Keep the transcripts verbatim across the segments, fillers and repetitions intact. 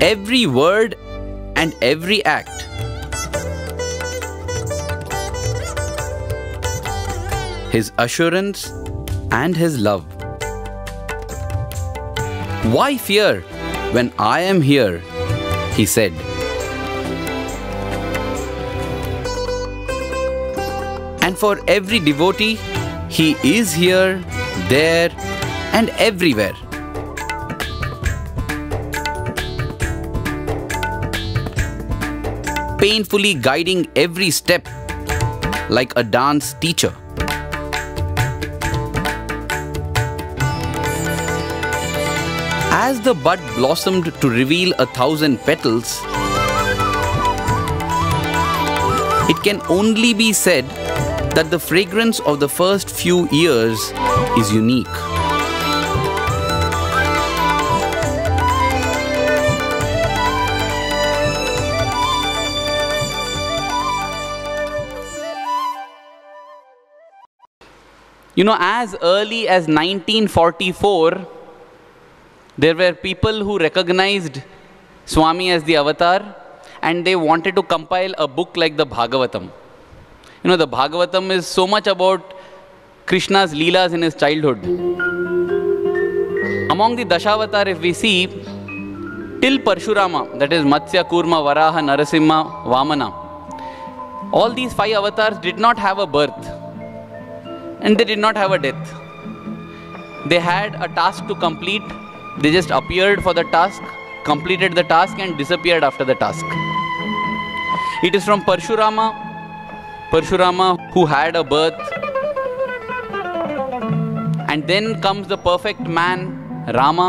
every word and every act. His assurance and his love. Why fear when I am here? He said. And for every devotee, he is here, there, and everywhere. Painfully guiding every step like a dance teacher. As the bud blossomed to reveal a thousand petals, it can only be said that the fragrance of the first few years is unique. You know, as early as nineteen forty-four, there were people who recognized Swami as the avatar, and they wanted to compile a book like the Bhagavatam. You know, the Bhagavatam is so much about Krishna's leelas in his childhood. Among the Dashavatar, if we see, till Parshurama, that is Matsya, Kurma, Varaha, Narasimha, Vamana, all these five avatars did not have a birth, and they did not have a death. They had a task to complete. They just appeared for the task, completed the task, and disappeared after the task. It is from Parshurama, Parshurama who had a birth. And then comes the perfect man, Rama.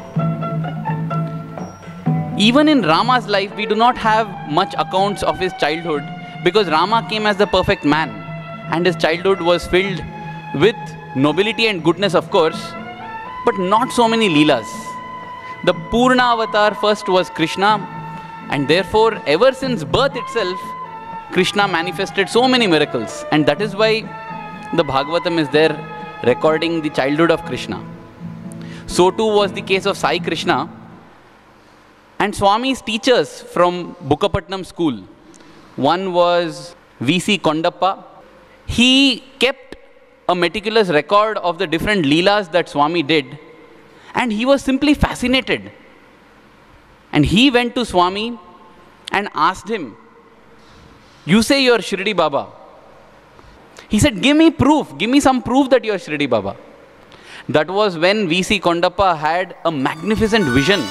Even in Rama's life, we do not have much accounts of his childhood, because Rama came as the perfect man, and his childhood was filled with nobility and goodness, of course, but not so many leelas. The Purna avatar first was Krishna, and therefore ever since birth itself, Krishna manifested so many miracles, and that is why the Bhagavatam is there recording the childhood of Krishna. So too was the case of Sai Krishna. And Swami's teachers from Bukkapatnam school, one was V C Kondappa. He kept a meticulous record of the different leelas that Swami did, and he was simply fascinated. And he went to Swami and asked him, "You say you are Shirdi Baba." He said, "Give me proof, give me some proof that you are Shirdi Baba." That was when V C Kondappa had a magnificent vision.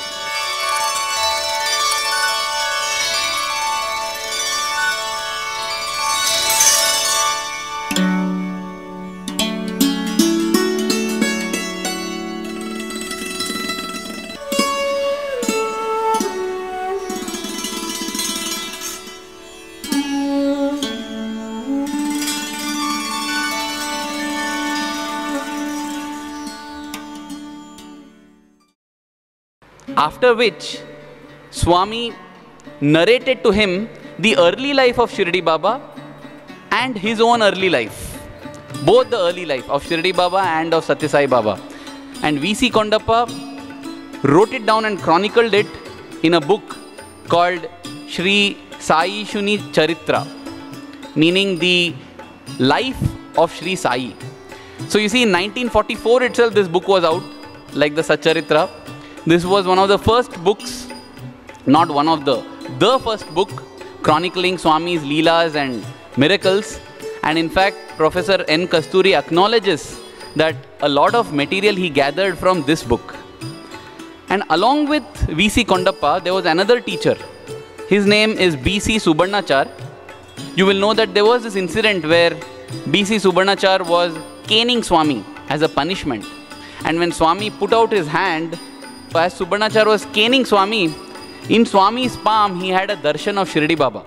After which, Swami narrated to him the early life of Shirdi Baba and his own early life. Both the early life of Shirdi Baba and of Sathya Sai Baba. And V C Kondappa wrote it down and chronicled it in a book called Shri Sai Shuni Charitra, meaning the life of Shri Sai. So you see, in nineteen forty-four itself, this book was out, like the Satcharitra. This was one of the first books, not one of the, the first book chronicling Swami's leelas and miracles. And in fact, Professor N. Kasturi acknowledges that a lot of material he gathered from this book. And along with V C Kondappa, there was another teacher. His name is B C Subarnachar. You will know that there was this incident where B C Subarnachar was caning Swami as a punishment. And when Swami put out his hand, as Subarnachar was caning Swami, in Swami's palm he had a darshan of Shirdi Baba.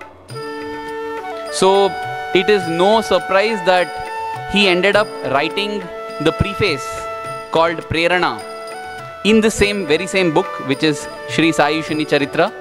So it is no surprise that he ended up writing the preface called Prerana in the same, very same book, which is Shri Sai Shuni Charitra.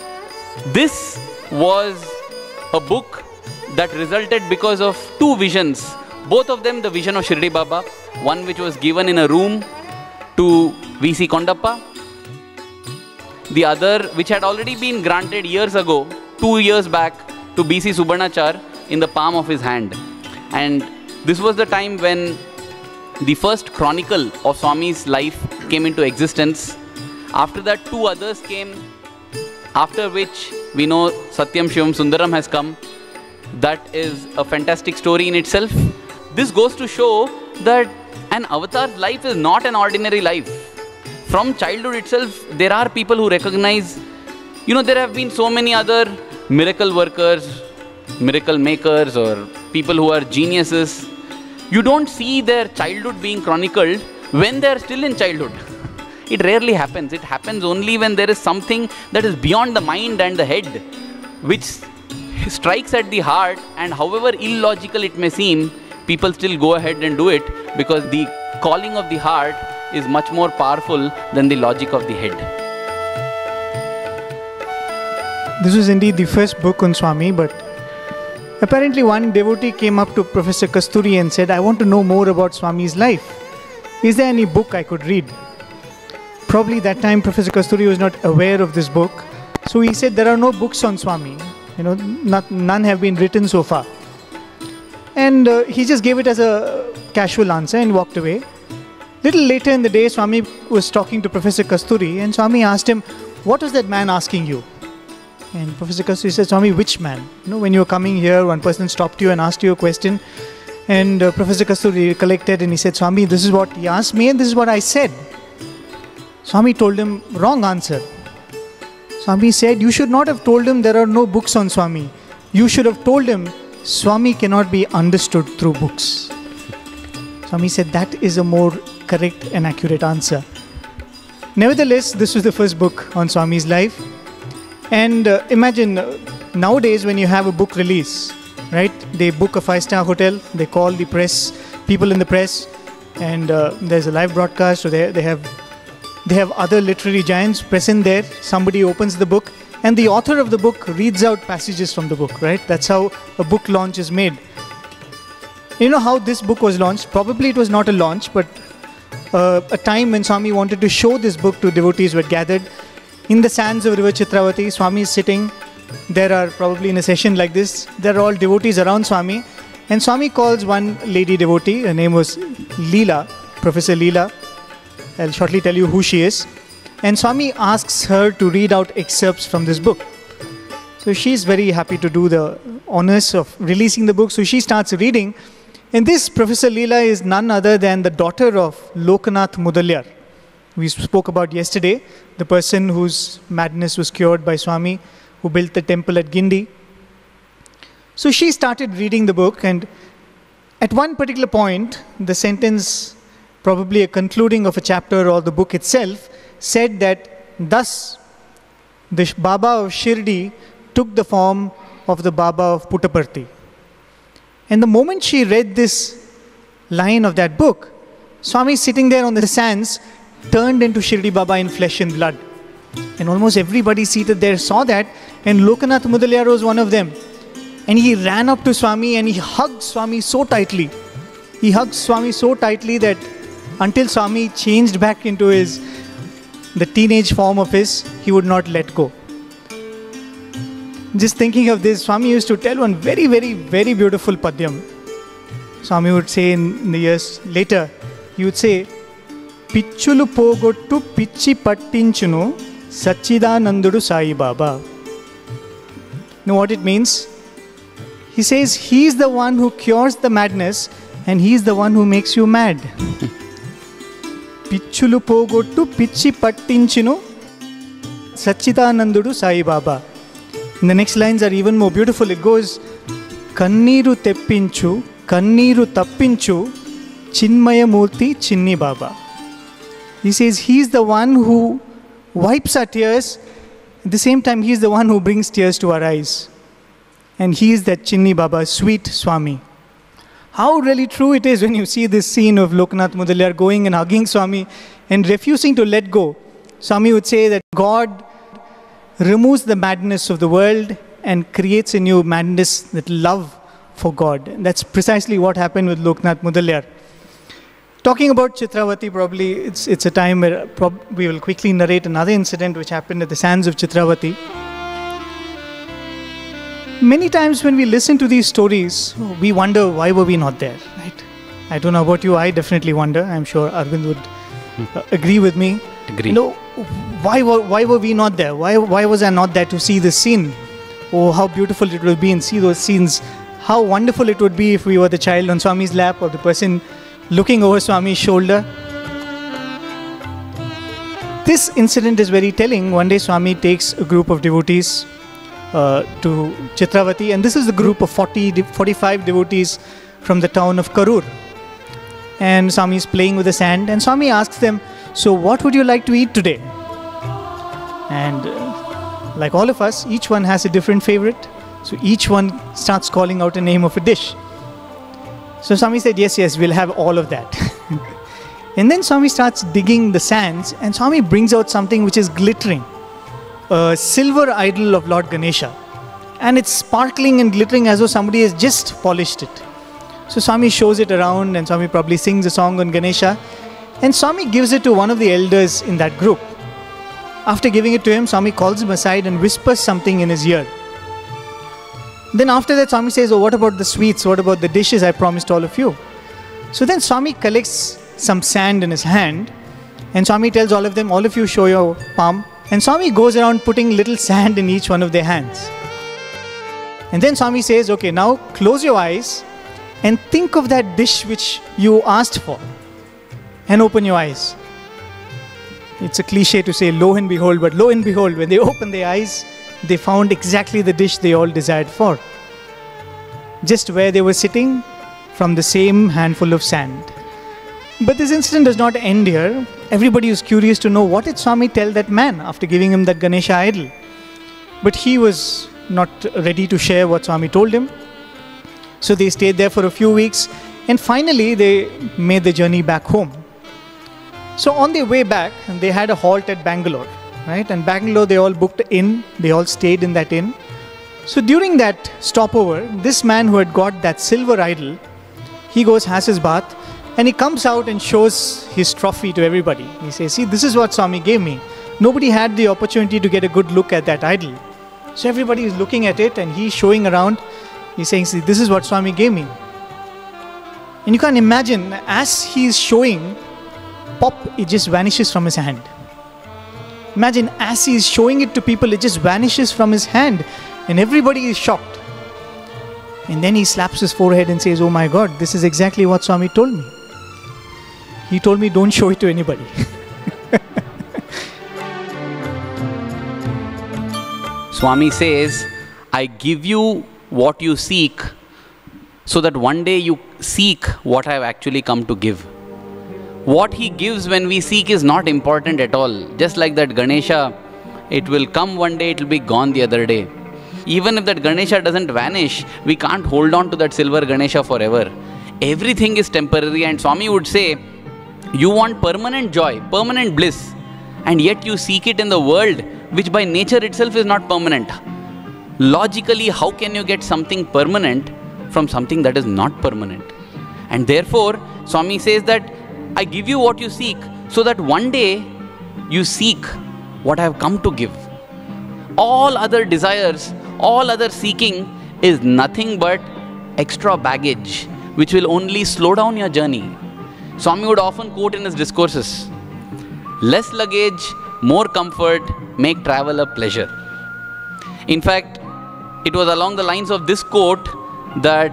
This was a book that resulted because of two visions. Both of them the vision of Shirdi Baba. One which was given in a room to V C Kondappa. the other which had already been granted years ago, two years back, to B C Subarnachar in the palm of his hand. And this was the time when the first chronicle of Swami's life came into existence. After that, two others came, after which we know Satyam Shivam Sundaram has come. That is a fantastic story in itself. This goes to show that an avatar's life is not an ordinary life. From childhood itself, there are people who recognize, you know, there have been so many other miracle workers, miracle makers, or people who are geniuses. You don't see their childhood being chronicled when they are still in childhood. It rarely happens. It happens only when there is something that is beyond the mind and the head, which strikes at the heart, and however illogical it may seem, people still go ahead and do it because the calling of the heart is much more powerful than the logic of the head. This was indeed the first book on Swami, but apparently one devotee came up to Professor Kasturi and said, I want to know more about Swami's life. Is there any book I could read? Probably that time Professor Kasturi was not aware of this book. So he said, there are no books on Swami. You know, not, none have been written so far. And uh, he just gave it as a casual answer and walked away. Little later in the day, Swami was talking to Professor Kasturi, and Swami asked him, what was that man asking you? And Professor Kasturi said, Swami, which man? You know, when you were coming here, one person stopped you and asked you a question. And uh, Professor Kasturi recollected and he said, Swami, this is what he asked me and this is what I said. Swami told him, wrong answer. Swami said, you should not have told him there are no books on Swami. You should have told him, Swami cannot be understood through books. Swami said, that is a more correct and accurate answer. Nevertheless, this was the first book on Swami's life. And uh, imagine, uh, nowadays when you have a book release, right? They book a five-star hotel, they call the press, people in the press, and uh, there's a live broadcast, so they, they have They have other literary giants present there. Somebody opens the book and the author of the book reads out passages from the book, right? That's how a book launch is made. You know how this book was launched? Probably it was not a launch, but uh, a time when Swami wanted to show this book to devotees who had gathered in the sands of river Chitravati. Swami is sitting. There are probably in a session like this, there are all devotees around Swami. And Swami calls one lady devotee. Her name was Leela, Professor Leela. I'll shortly tell you who she is. And Swami asks her to read out excerpts from this book. So she's very happy to do the honors of releasing the book. So she starts reading. And this Professor Leela is none other than the daughter of Lokanath Mudalyar. We spoke about yesterday, the person whose madness was cured by Swami, who built the temple at Gindi. So she started reading the book, and at one particular point, the sentence, probably a concluding of a chapter or the book itself, said that thus the Baba of Shirdi took the form of the Baba of Puttaparthi. And the moment she read this line of that book, Swami sitting there on the sands turned into Shirdi Baba in flesh and blood. And almost everybody seated there saw that, and Lokanath Mudalyar was one of them. And he ran up to Swami and he hugged Swami so tightly. He hugged Swami so tightly that until Swami changed back into his, the teenage form of his, he would not let go. Just thinking of this, Swami used to tell one very, very, very beautiful padyam. Swami would say in the years later, he would say, Pichulu pogottu pichi pattinchunu Sachidanandudu Sai Baba. You know what it means? He says, he is the one who cures the madness and he is the one who makes you mad. Pichulu pogottu pichi pattinchinu Sachidanandudu Sai Baba. And the next lines are even more beautiful. It goes, Kanniru teppinchu, Kanniru tappinchu, Chinmaya Murti Chinni Baba. He says he is the one who wipes our tears. At the same time, he is the one who brings tears to our eyes. And he is that Chinni Baba, sweet Swami. How really true it is when you see this scene of Lokanath Mudalyar going and hugging Swami and refusing to let go. Swami would say that God removes the madness of the world and creates in you madness, that love for God. And that's precisely what happened with Lokanath Mudalyar. Talking about Chitravati, probably it's, it's a time where prob- we will quickly narrate another incident which happened at the sands of Chitravati. Many times when we listen to these stories, we wonder why were we not there, right? I don't know about you, I definitely wonder. I'm sure Arvind would uh, agree with me. Agree. You know, why were, why were we not there? Why, why was I not there to see this scene? Oh, how beautiful it would be and see those scenes. How wonderful it would be if we were the child on Swami's lap or the person looking over Swami's shoulder. This incident is very telling. One day Swami takes a group of devotees uh, to Chitravati, and this is a group of forty, forty-five devotees from the town of Karur. And Swami is playing with the sand, and Swami asks them, so what would you like to eat today? And uh, like all of us, each one has a different favorite. So each one starts calling out a name of a dish. So Swami said, yes, yes, we'll have all of that. And then Swami starts digging the sands, and Swami brings out something which is glittering. A silver idol of Lord Ganesha. And it's sparkling and glittering as though somebody has just polished it. So Swami shows it around, and Swami probably sings a song on Ganesha. And Swami gives it to one of the elders in that group. After giving it to him, Swami calls him aside and whispers something in his ear. Then after that, Swami says, oh, what about the sweets? What about the dishes I promised all of you? So then Swami collects some sand in his hand, and Swami tells all of them, all of you show your palm. And Swami goes around putting little sand in each one of their hands. And then Swami says, okay, now close your eyes and think of that dish which you asked for. And open your eyes. It's a cliche to say lo and behold, but lo and behold, when they opened their eyes, they found exactly the dish they all desired for. Just where they were sitting, from the same handful of sand. But this incident does not end here. Everybody is curious to know what did Swami tell that man after giving him that Ganesha idol. But he was not ready to share what Swami told him. So they stayed there for a few weeks, and finally they made the journey back home. So on their way back, they had a halt at Bangalore, right? And Bangalore, they all booked an inn. They all stayed in that inn. So during that stopover, this man who had got that silver idol, he goes, has his bath, and he comes out and shows his trophy to everybody. He says, see, this is what Swami gave me. Nobody had the opportunity to get a good look at that idol. So everybody is looking at it, and he's showing around. He's saying, see, this is what Swami gave me. And you can't imagine, as he's showing, pop, it just vanishes from his hand. Imagine, as he is showing it to people, it just vanishes from his hand. And everybody is shocked. And then he slaps his forehead and says, oh my God, this is exactly what Swami told me. He told me, don't show it to anybody. Swami says, I give you what you seek, so that one day you seek what I have actually come to give. What he gives when we seek is not important at all. Just like that Ganesha, it will come one day, it will be gone the other day. Even if that Ganesha doesn't vanish, we can't hold on to that silver Ganesha forever. Everything is temporary, and Swami would say, you want permanent joy, permanent bliss, and yet you seek it in the world, which by nature itself is not permanent. Logically, how can you get something permanent from something that is not permanent? And therefore, Swami says that I give you what you seek, so that one day you seek what I have come to give. All other desires, all other seeking is nothing but extra baggage, which will only slow down your journey. Swami would often quote in his discourses, less luggage, more comfort, make travel a pleasure. In fact, it was along the lines of this quote that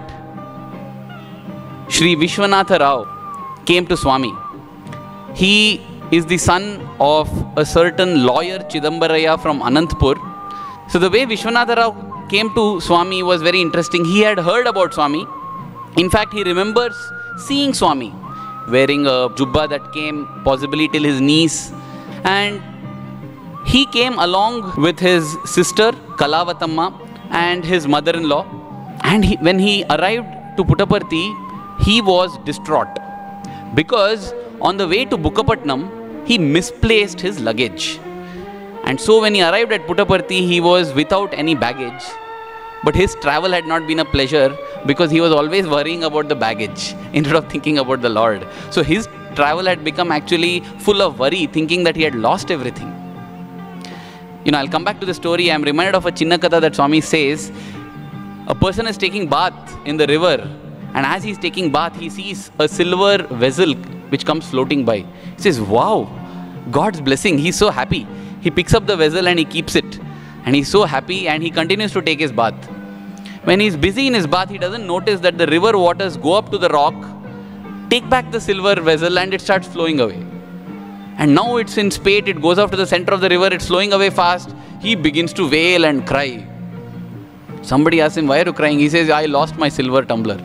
Shri Vishwanatha Rao came to Swami. He is the son of a certain lawyer Chidambaraya from Anantapur. So the way Vishwanatha Rao came to Swami was very interesting. He had heard about Swami. In fact, he remembers seeing Swami wearing a jubba that came possibly till his knees. And he came along with his sister Kalavatamma and his mother-in-law. And he, when he arrived to Puttaparthi, he was distraught. Because on the way to Bukkapatnam, he misplaced his luggage. And so when he arrived at Puttaparthi, he was without any baggage. But his travel had not been a pleasure, because he was always worrying about the baggage instead of thinking about the Lord. So his travel had become actually full of worry, thinking that he had lost everything. You know, I'll come back to the story. I'm reminded of a Chinna Katha that Swami says. A person is taking bath in the river, and as he's taking bath, he sees a silver vessel which comes floating by. He says, wow, God's blessing. He's so happy. He picks up the vessel and he keeps it. And he's so happy, and he continues to take his bath. When he's busy in his bath, he doesn't notice that the river waters go up to the rock, take back the silver vessel, and it starts flowing away. And now it's in spate, it goes off to the center of the river, it's flowing away fast. He begins to wail and cry. Somebody asks him, why are you crying? He says, I lost my silver tumbler.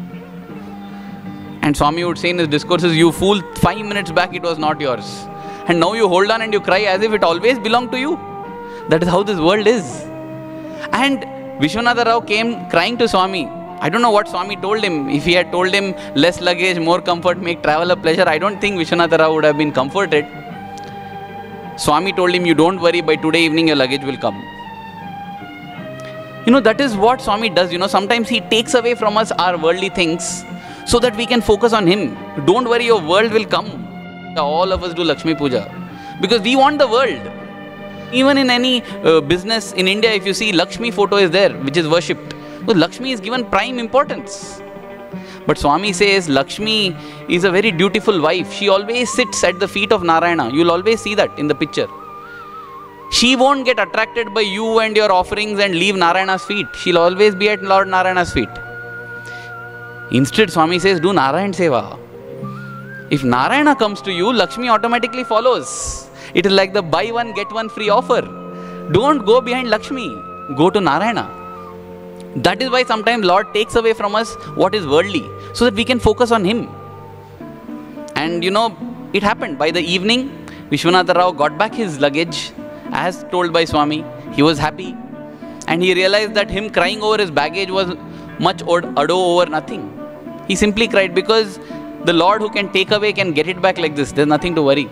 And Swami would say in his discourses, you fool, five minutes back it was not yours. And now you hold on and you cry as if it always belonged to you. That is how this world is. And Vishwanatha Rao came crying to Swami. I don't know what Swami told him. If he had told him, less luggage, more comfort, make travel a pleasure, I don't think Vishwanatha Rao would have been comforted. Swami told him, you don't worry, by today evening your luggage will come. You know, that is what Swami does. You know, sometimes he takes away from us our worldly things so that we can focus on him. Don't worry, your world will come. All of us do Lakshmi Puja because we want the world. Even in any uh, business in India, if you see, Lakshmi photo is there, which is worshipped. So Lakshmi is given prime importance. But Swami says Lakshmi is a very dutiful wife. She always sits at the feet of Narayana. You'll always see that in the picture. She won't get attracted by you and your offerings and leave Narayana's feet. She'll always be at Lord Narayana's feet. Instead, Swami says, do Narayan Seva. If Narayana comes to you, Lakshmi automatically follows. It is like the buy one, get one free offer. Don't go behind Lakshmi. Go to Narayana. That is why sometimes Lord takes away from us what is worldly, so that we can focus on Him. And you know, it happened. By the evening, Vishwanatha Rao got back his luggage, as told by Swami. He was happy. And he realized that him crying over his baggage was much ado over nothing. He simply cried because the Lord who can take away can get it back like this. There's nothing to worry.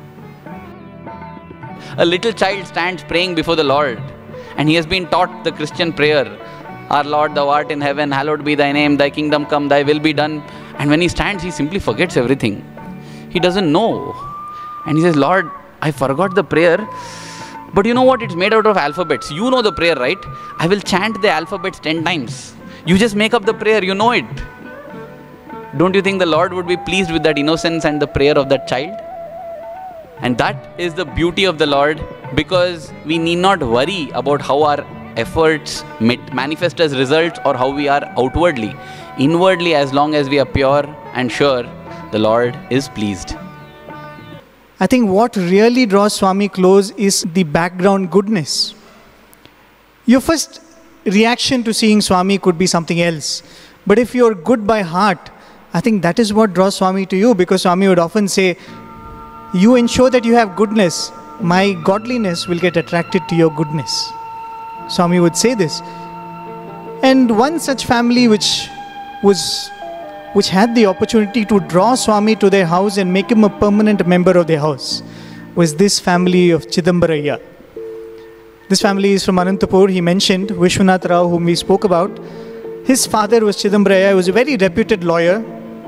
A little child stands praying before the Lord, and he has been taught the Christian prayer. Our Lord, thou art in heaven, hallowed be thy name, thy kingdom come, thy will be done. And when he stands, he simply forgets everything. He doesn't know. And he says, Lord, I forgot the prayer. But you know what? It's made out of alphabets. You know the prayer, right? I will chant the alphabets ten times. You just make up the prayer, you know it. Don't you think the Lord would be pleased with that innocence and the prayer of that child? And that is the beauty of the Lord, because we need not worry about how our efforts manifest as results or how we are outwardly. Inwardly, as long as we are pure and sure, the Lord is pleased. I think what really draws Swami close is the background goodness. Your first reaction to seeing Swami could be something else. But if you're good by heart, I think that is what draws Swami to you, because Swami would often say, you ensure that you have goodness, my godliness will get attracted to your goodness. Swami would say this. And one such family which was which had the opportunity to draw Swami to their house and make him a permanent member of their house was this family of Chidambaraya. This family is from Anantapur. He mentioned Vishwanath Rao, whom we spoke about. His father was Chidambaraya. He was a very reputed lawyer.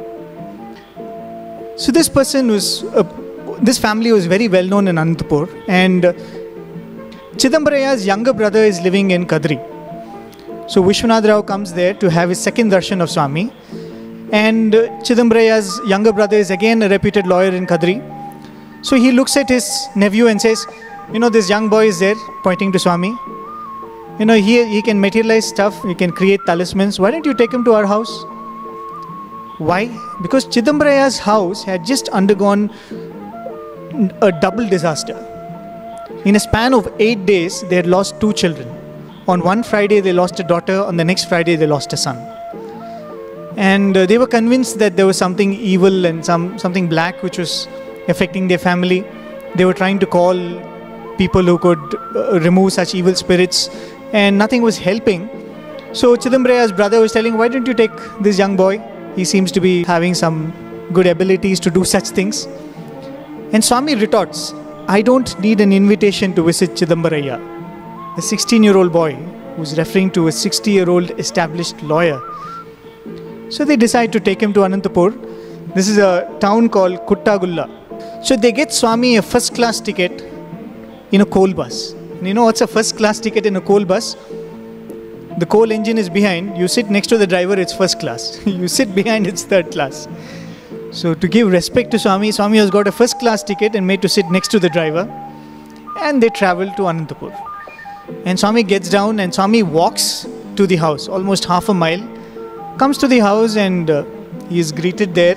So this person was, uh, this family was very well known in Anantapur, and uh, Chidambaraya's younger brother is living in Kadri. So Vishwanath Rao comes there to have his second darshan of Swami, and uh, Chidambaraya's younger brother is again a reputed lawyer in Kadri. So he looks at his nephew and says, you know, this young boy is there, pointing to Swami. You know, he, he can materialize stuff, he can create talismans. Why don't you take him to our house? Why? Because Chidambaraya's house had just undergone a double disaster. In a span of eight days, they had lost two children. On one Friday, they lost a daughter. On the next Friday, they lost a son. And uh, they were convinced that there was something evil and some something black which was affecting their family. They were trying to call people who could uh, remove such evil spirits, and nothing was helping. So Chidambaraya's brother was telling, why don't you take this young boy? He seems to be having some good abilities to do such things. And Swami retorts, I don't need an invitation to visit Chidambaraya. The sixteen-year-old boy who's referring to a sixty-year-old established lawyer. So they decide to take him to Anantapur. This is a town called Kuttagulla. So they get Swami a first class ticket in a coal bus. And you know what's a first class ticket in a coal bus? The coal engine is behind. You sit next to the driver, it's first class. You sit behind, it's third class. So to give respect to Swami, Swami has got a first class ticket and made to sit next to the driver. And they travel to Anantapur. And Swami gets down and Swami walks to the house, almost half a mile. Comes to the house and uh, he is greeted there.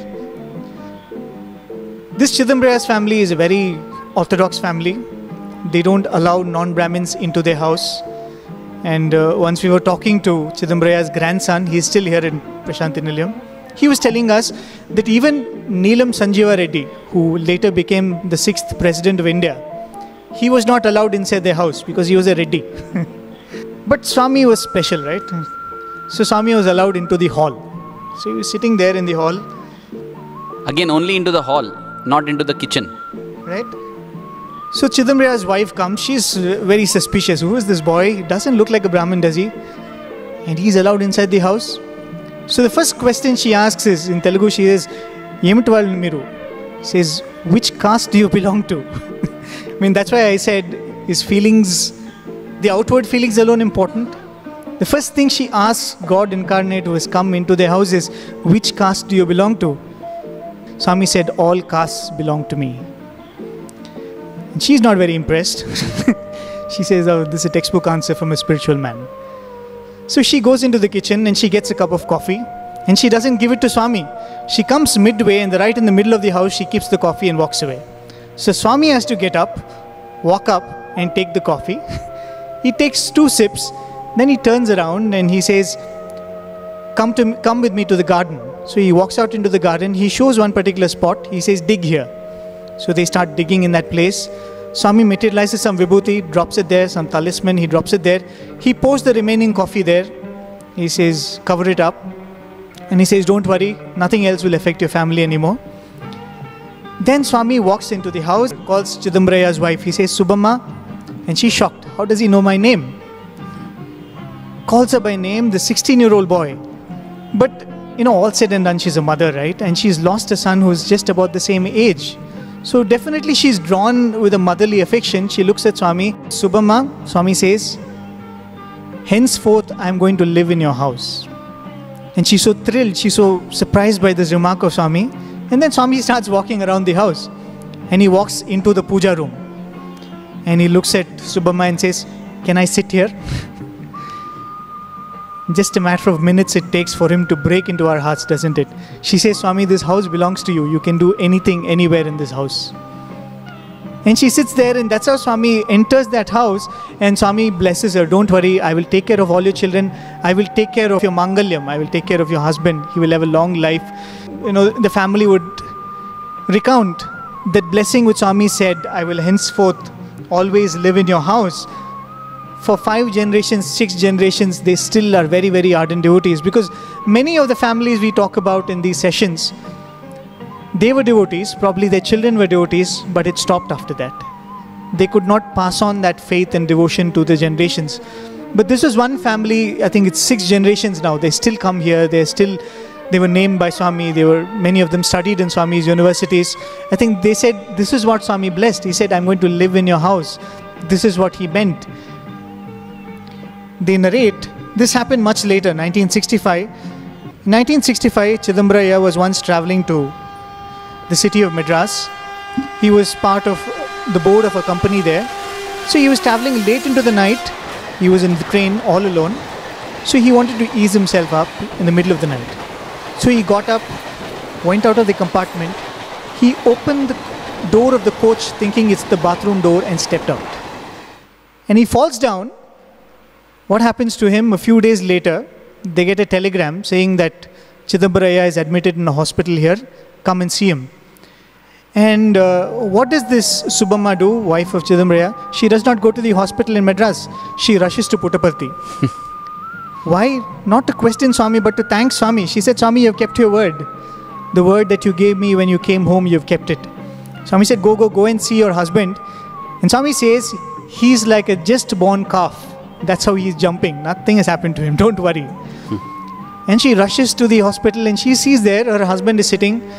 This Chidambraya's family is a very orthodox family. They don't allow non-Brahmins into their house. And uh, once we were talking to Chidambraya's grandson, he is still here in Prashanti Nilayam. He was telling us that even Neelam Sanjeeva Reddy, who later became the sixth president of India, he was not allowed inside their house because he was a Reddy. But Swami was special, right? So Swami was allowed into the hall. So he was sitting there in the hall. Again, only into the hall, not into the kitchen. Right? So Chidambraya's wife comes. She's very suspicious. Who is this boy? He doesn't look like a Brahmin, does he? And he's allowed inside the house. So the first question she asks is, in Telugu, she says, Yemitwal Miru. Says, which caste do you belong to? I mean, that's why I said, his feelings, the outward feelings alone important. The first thing she asks God incarnate who has come into their house is, which caste do you belong to? Swami said, all castes belong to me. And she's not very impressed. She says, oh, this is a textbook answer from a spiritual man. So she goes into the kitchen and she gets a cup of coffee and she doesn't give it to Swami. She comes midway and right in the middle of the house, she keeps the coffee and walks away. So Swami has to get up, walk up and take the coffee. He takes two sips, then he turns around and he says, come to come with me to the garden. So he walks out into the garden. He shows one particular spot. He says, dig here. So they start digging in that place. Swami materializes some vibhuti, drops it there, some talisman, he drops it there. He pours the remaining coffee there. He says, cover it up. And he says, don't worry, nothing else will affect your family anymore. Then Swami walks into the house, calls Chidambraya's wife. He says, Subhamma. And she's shocked. How does he know my name? Calls her by name, the sixteen-year-old boy. But, you know, all said and done, she's a mother, right? And she's lost a son who's just about the same age. So definitely she's drawn with a motherly affection. She looks at Swami. Subhamma, Swami says, henceforth I am going to live in your house. And she's so thrilled, she's so surprised by this remark of Swami. And then Swami starts walking around the house. And he walks into the puja room. And he looks at Subhamma and says, can I sit here? Just a matter of minutes it takes for him to break into our hearts, doesn't it? She says, Swami, this house belongs to you. You can do anything, anywhere in this house. And she sits there and that's how Swami enters that house and Swami blesses her. Don't worry, I will take care of all your children. I will take care of your mangalyam. I will take care of your husband. He will have a long life. You know, the family would recount that blessing which Swami said, I will henceforth always live in your house. For five generations, six generations, they still are very, very ardent devotees. Because many of the families we talk about in these sessions, they were devotees, probably their children were devotees, but it stopped after that. They could not pass on that faith and devotion to the generations. But this was one family, I think it's six generations now. They still come here, they're still, they were named by Swami, they were, many of them studied in Swami's universities. I think they said, this is what Swami blessed. He said, I'm going to live in your house. This is what he meant. They narrate, this happened much later, nineteen sixty-five. In nineteen sixty-five, Chidambraya was once traveling to the city of Madras. He was part of the board of a company there. So he was traveling late into the night. He was in the train all alone. So he wanted to ease himself up in the middle of the night. So he got up, went out of the compartment. He opened the door of the coach thinking it's the bathroom door and stepped out. And he falls down. What happens to him? A few days later, they get a telegram saying that Chidambraya is admitted in a hospital here. Come and see him. And uh, what does this Subhamma do, wife of Chidambraya? She does not go to the hospital in Madras. She rushes to Puttaparthi. Why? Not to question Swami, but to thank Swami. She said, Swami, you have kept your word. The word that you gave me when you came home, you have kept it. Swami said, go, go, go and see your husband. And Swami says, he's like a just born calf. That's how he's jumping. Nothing has happened to him. Don't worry. And she rushes to the hospital and she sees there her husband is sitting.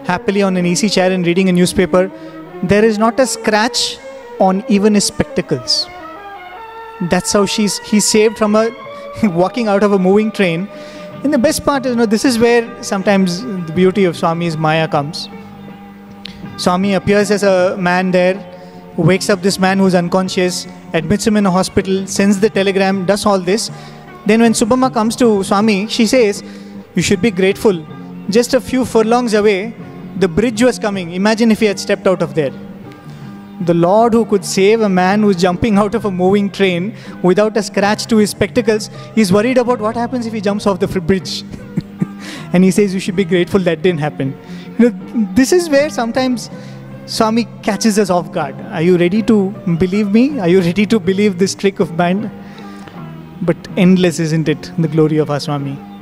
happily on an easy chair and reading a newspaper. There is not a scratch on even his spectacles. That's how she's he's saved from a walking out of a moving train. And the best part is, you know, this is where sometimes the beauty of Swami's Maya comes. Swami appears as a man there, wakes up this man who's unconscious, admits him in a hospital, sends the telegram, does all this. Then when Subhamma comes to Swami, she says, you should be grateful. Just a few furlongs away, the bridge was coming. Imagine if he had stepped out of there. The Lord who could save a man who's jumping out of a moving train without a scratch to his spectacles, he's worried about what happens if he jumps off the bridge. And he says, you should be grateful that didn't happen. You know, this is where sometimes Swami catches us off guard. Are you ready to believe me? Are you ready to believe this trick of mind? But endless, isn't it, the glory of our Swami?